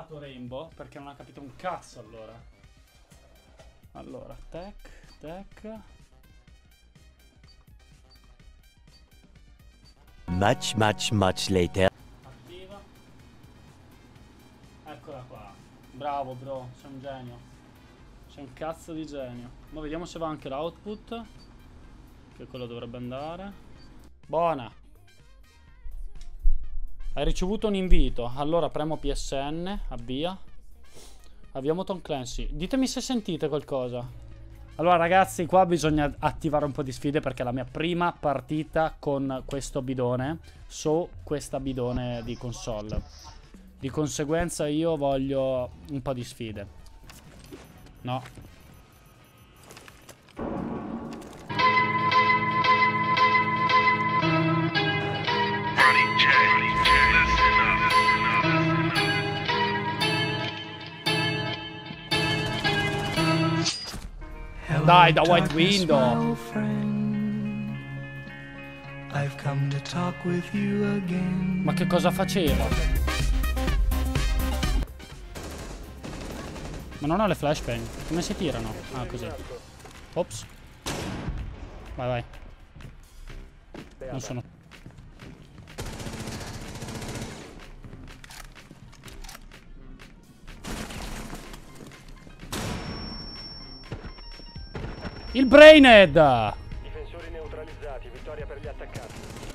trovato Rainbow perché non ha capito un cazzo allora. Allora, tech. Much later. Attiva. Eccola qua. Bravo bro, sei un genio. Sei un cazzo di genio. Ma vediamo se va anche l'output. Che quello dovrebbe andare. Buona. Hai ricevuto un invito. Allora premo PSN. Avvia. Avviamo Tom Clancy. Ditemi se sentite qualcosa. Allora ragazzi, qua bisogna attivare un po' di sfide perché è la mia prima partita con questo bidone su questa bidone di console. Di conseguenza io voglio un po' di sfide. No. Dai, da White Window. Ma che cosa faceva? Ma non ho le flashbang. Come si tirano? Ah, così. Ops. Vai. Non sono... Il Brainhead! Difensori neutralizzati, vittoria per gli attaccanti.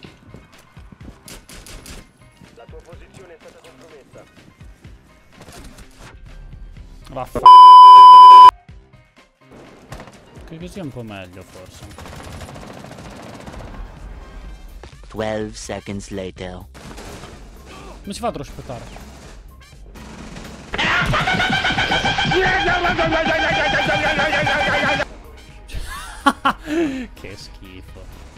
La tua posizione è stata compromessa. Che così è un po' meglio forse. 12 seconds later. Come si fa a traspettare? Che schifo.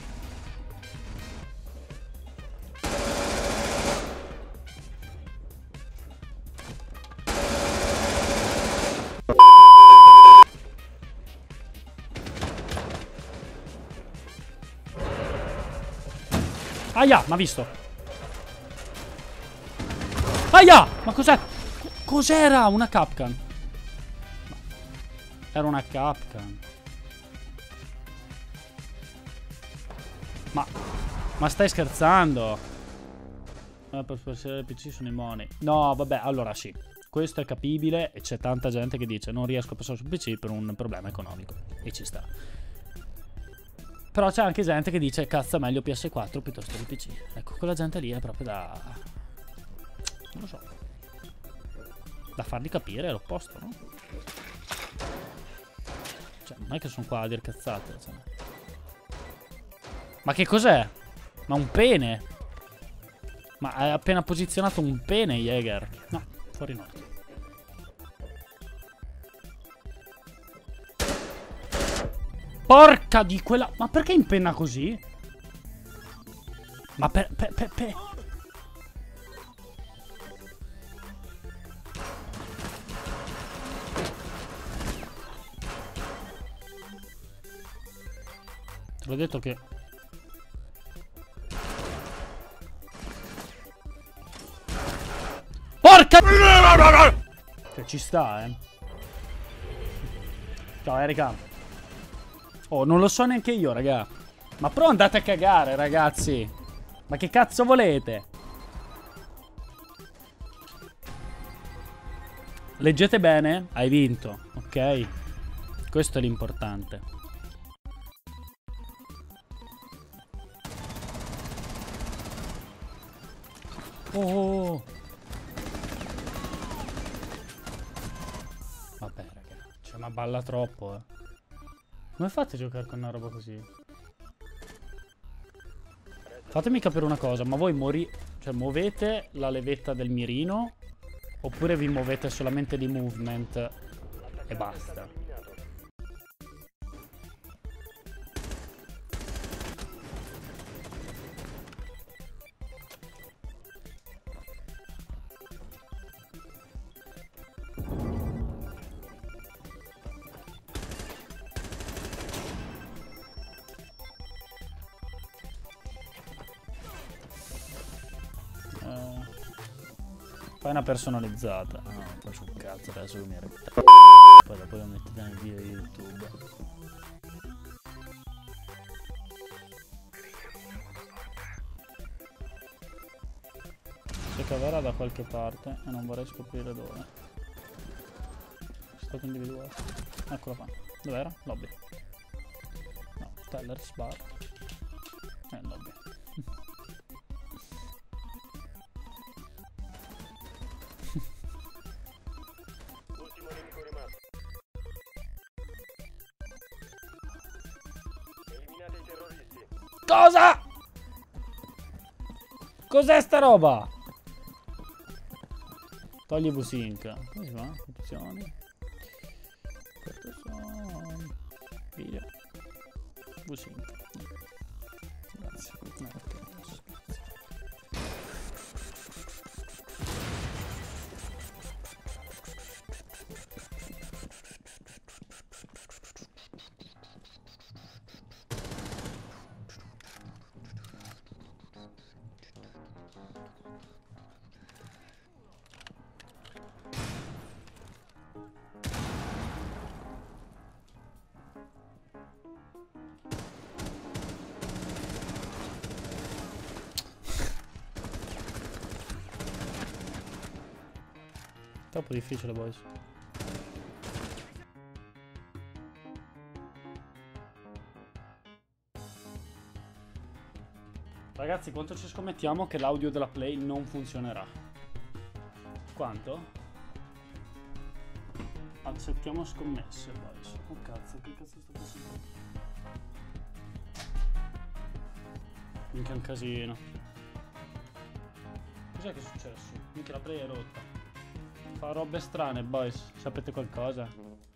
Aia, m'ha visto. Aia, ma cos'è? Cos'era? Una Capcan. Era una Capcan. Ma stai scherzando? Per spostare il PC sono i money. No, vabbè, allora sì. Questo è capibile e c'è tanta gente che dice non riesco a passare sul PC per un problema economico. E ci sta. Però c'è anche gente che dice cazzo è meglio PS4 piuttosto che PC. Ecco, quella gente lì è proprio da... non lo so. Da fargli capire l'opposto, no? Cioè, non è che sono qua a dire cazzate, cioè. Ma che cos'è? Ma un pene? Ma hai appena posizionato un pene, Jäger? No, fuori norte. Porca di quella... Ma perché impenna così? Ma Te l'ho detto che... Porca... Che ci sta, Ciao, Erika. Oh, non lo so neanche io, raga. Ma però andate a cagare, ragazzi. Ma che cazzo volete? Leggete bene. Hai vinto, ok? Questo è l'importante. Oh. Vabbè, raga. Cioè, ma balla troppo, Come fate a giocare con una roba così? Fatemi capire una cosa, ma voi cioè, muovete la levetta del mirino? Oppure vi muovete solamente di movement e basta? Fai una personalizzata. No, non faccio un cazzo, adesso che mi racconta. Poi dopo lo metti nel video di YouTube. Si caverà da qualche parte e non vorrei scoprire dove. Stato individuato. Eccolo qua. Dov'era? Lobby. No, Tellers bar. Lobby. Ultimo nemico rimasto. Eliminate i terroristi. Cosa? Cos'è sta roba? Togli V-Sync. Come si fa? Opzioni. Video. V-Sync. Grazie. No, ok. Troppo difficile, boys. Ragazzi, quanto ci scommettiamo che l'audio della Play non funzionerà? Quanto? Accettiamo scommesse, boys. Oh cazzo, che cazzo sto facendo? Minchia, è un casino. Cos'è che è successo? Minchia, la Play è rotta. Fa robe strane, boys. Sapete qualcosa?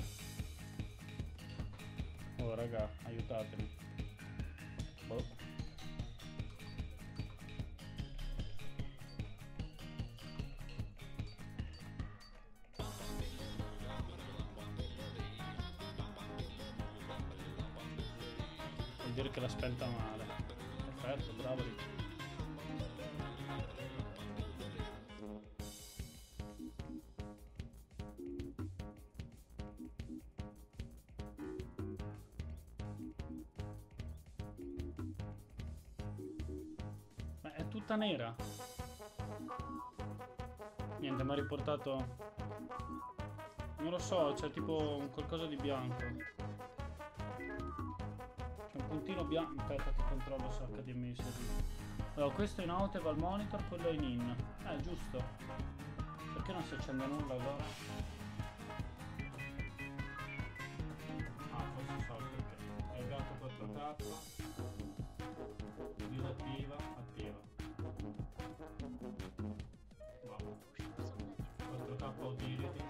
Oh, raga, aiutatemi. Boh. Vuol dire che l'ha spenta male. Perfetto, bravo lì. È tutta nera. Niente, mi ha riportato. Non lo so, c'è tipo un qualcosa di bianco. C'è un puntino bianco. Aspetta che controllo se HDMI si allora, questo è in out e va al monitor, quello è in in. Giusto. Perché non si accende nulla allora? Forse so perché. È legato 4K. Disattiva, attiva. Wow. 4K utility.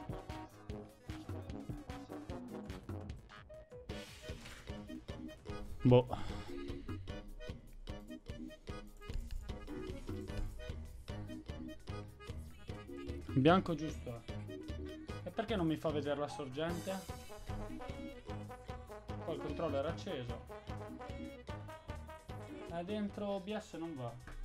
Boh. Bianco giusto. E perché non mi fa vedere la sorgente? Qua il controller è acceso. Dentro OBS non va.